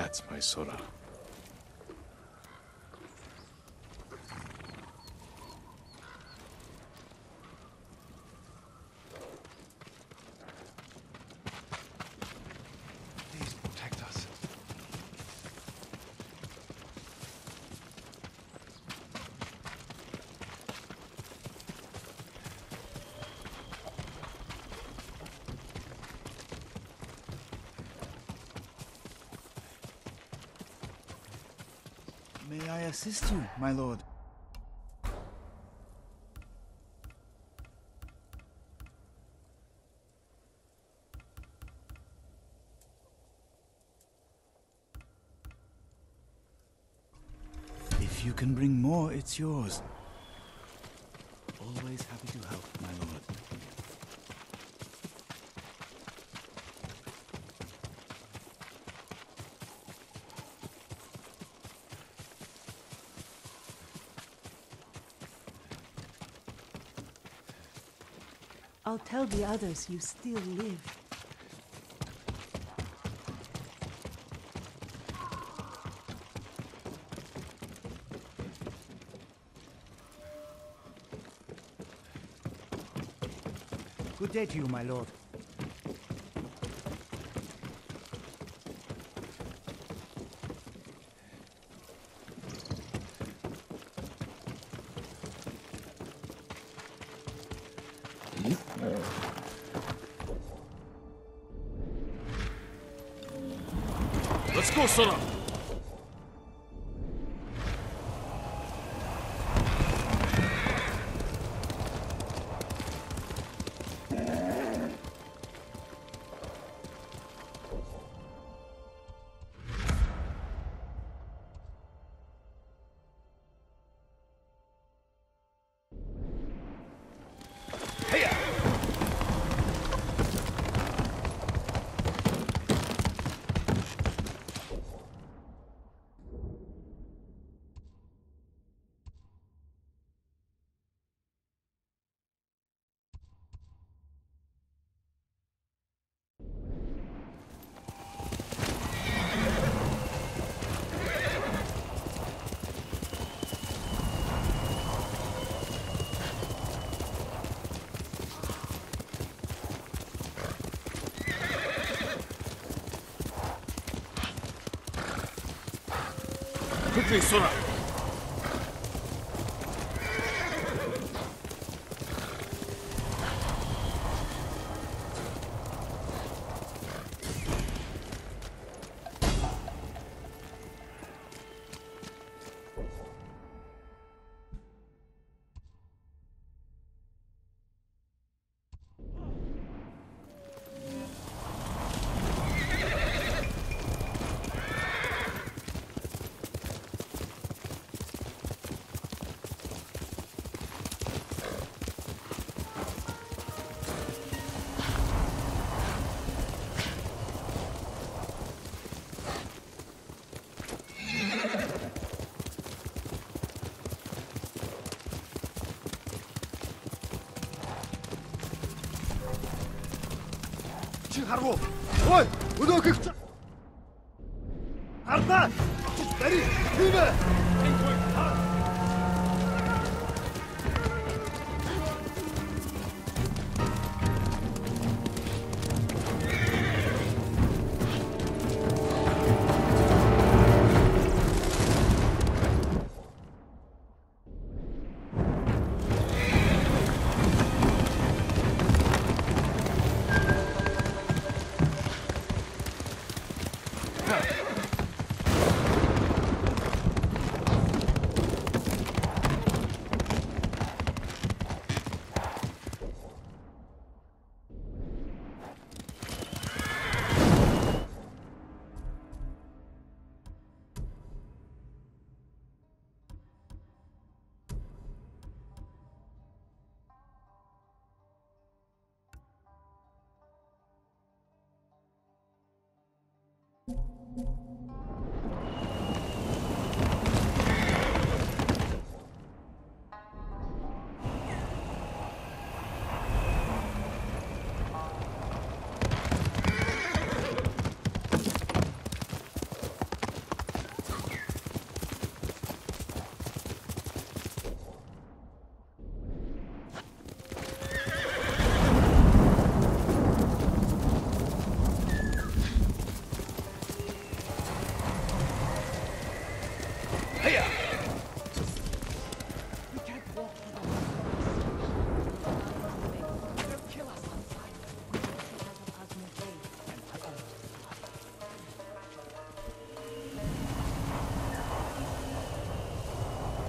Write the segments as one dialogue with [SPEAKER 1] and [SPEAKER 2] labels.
[SPEAKER 1] That's my Sora.
[SPEAKER 2] Please protect us.
[SPEAKER 3] May I assist you, my lord? If you can bring more, it's yours. Always happy to help, my lord.
[SPEAKER 4] I'll tell the others you still live.
[SPEAKER 3] Good day to you, my lord.
[SPEAKER 1] Let's go, Sora! Quickly, Sora!
[SPEAKER 2] Харгу. Ой, өнөө гихч. Хардаа. Дари. Тийм ээ.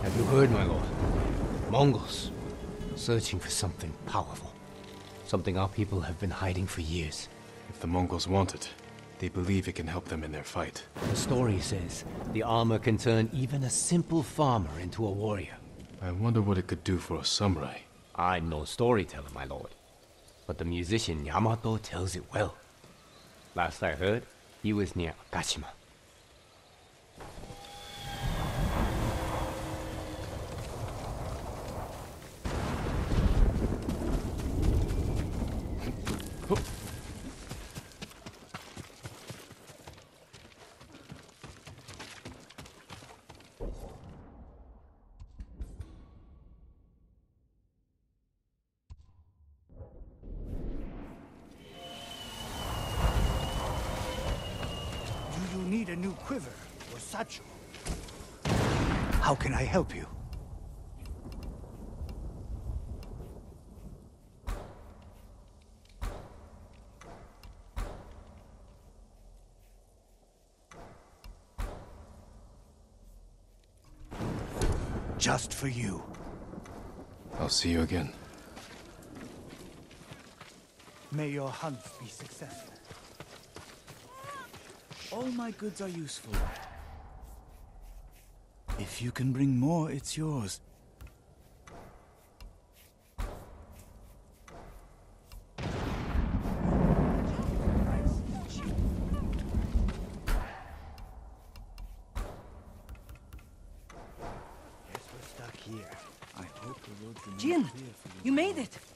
[SPEAKER 5] Have you heard, my lord? Mongols, searching for something powerful. Something our people have been hiding for years.
[SPEAKER 1] If the Mongols want it, they believe it can help them in their fight.
[SPEAKER 5] The story says the armor can turn even a simple farmer into a warrior.
[SPEAKER 1] I wonder what it could do for a samurai.
[SPEAKER 5] I'm no storyteller, my lord. But the musician Yamato tells it well. Last I heard, he was near Akashima.
[SPEAKER 3] Do you need a new quiver or satchel? How can I help you? Just for you.
[SPEAKER 1] I'll see you again.
[SPEAKER 3] May your hunt be successful. All my goods are useful. If you can bring more, it's yours. Guess we're stuck here. I hope the road remains
[SPEAKER 4] Jin,
[SPEAKER 3] clear for
[SPEAKER 4] you made it.